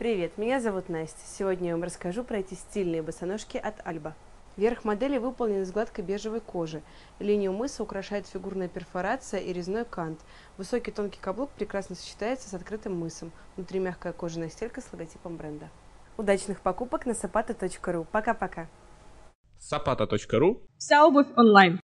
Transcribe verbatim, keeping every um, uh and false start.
Привет, меня зовут Настя. Сегодня я вам расскажу про эти стильные босоножки от Альба. Верх модели выполнен из гладкой бежевой кожи. Линию мыса украшает фигурная перфорация и резной кант. Высокий тонкий каблук прекрасно сочетается с открытым мысом. Внутри мягкая кожаная стелька с логотипом бренда. Удачных покупок на сапата точка ру. Пока-пока. сапата точка ру. Вся обувь онлайн.